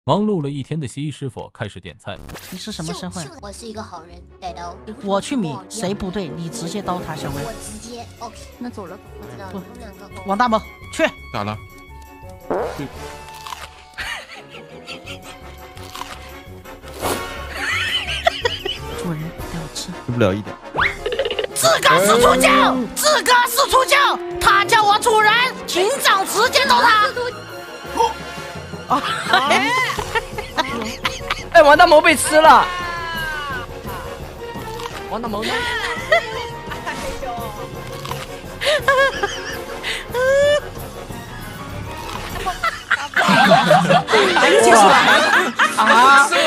忙碌了一天的西医师傅开始点菜。 你是什么身份？ 我是一个好人，带刀。 我去抿，谁不对，你直接刀他，小薇。 我直接 OK。那走了，我知道了。 不我们两个王大谋去。 咋了？ 主人带我吃。 吃不了一点。 自个是主教，自个是主教，他叫我主人，警长直接揍他。 哎，王大谋被吃了。王大谋呢？ 结束了啊！